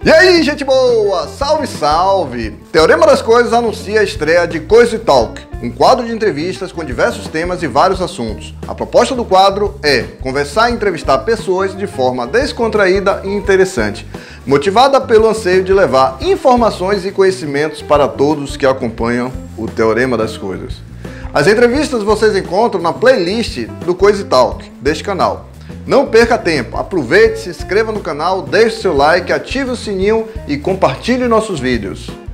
E aí, gente boa! Salve, salve! Teorema das Coisas anuncia a estreia de Coisa e Talk, um quadro de entrevistas com diversos temas e vários assuntos. A proposta do quadro é conversar e entrevistar pessoas de forma descontraída e interessante, motivada pelo anseio de levar informações e conhecimentos para todos que acompanham o Teorema das Coisas. As entrevistas vocês encontram na playlist do Coisa e Talk deste canal. Não perca tempo, aproveite, se inscreva no canal, deixe seu like, ative o sininho e compartilhe nossos vídeos.